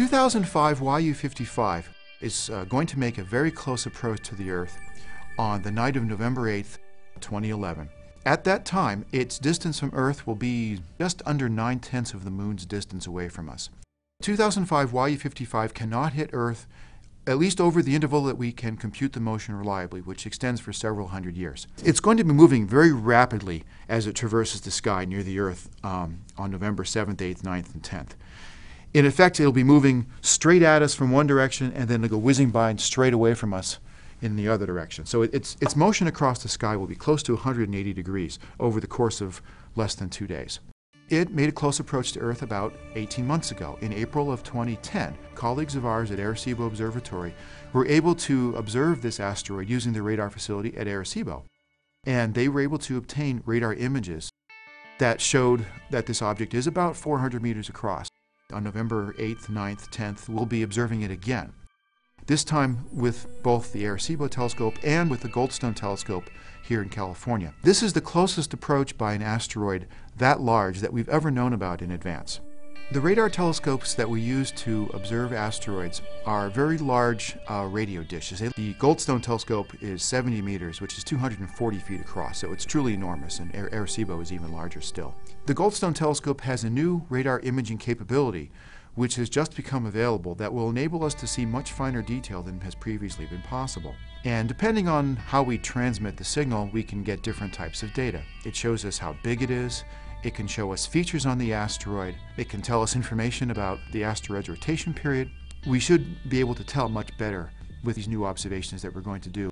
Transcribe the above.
2005 YU-55 is going to make a very close approach to the Earth on the night of November 8th, 2011. At that time, its distance from Earth will be just under 9/10 of the Moon's distance away from us. 2005 YU-55 cannot hit Earth at least over the interval that we can compute the motion reliably, which extends for several hundred years. It's going to be moving very rapidly as it traverses the sky near the Earth on November 7th, 8th, 9th, and 10th. In effect, it'll be moving straight at us from one direction and then it'll go whizzing by and straight away from us in the other direction. So its motion across the sky will be close to 180 degrees over the course of less than 2 days. It made a close approach to Earth about 18 months ago. In April of 2010, colleagues of ours at Arecibo Observatory were able to observe this asteroid using the radar facility at Arecibo. And they were able to obtain radar images that showed that this object is about 400 meters across. On November 8th, 9th, 10th, we'll be observing it again. This time with both the Arecibo telescope and with the Goldstone telescope here in California. This is the closest approach by an asteroid that large that we've ever known about in advance. The radar telescopes that we use to observe asteroids are very large radio dishes. The Goldstone telescope is 70 meters, which is 240 feet across, so it's truly enormous, and Arecibo is even larger still. The Goldstone telescope has a new radar imaging capability which has just become available that will enable us to see much finer detail than has previously been possible. And depending on how we transmit the signal, we can get different types of data. It shows us how big it is, it can show us features on the asteroid, it can tell us information about the asteroid's rotation period. We should be able to tell much better with these new observations that we're going to do.